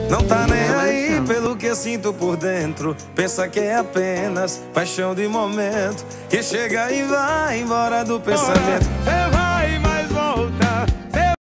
Não tá nem aí pelo que sinto por dentro. Pensa que é apenas paixão de momento, que chega e vai embora do pensamento.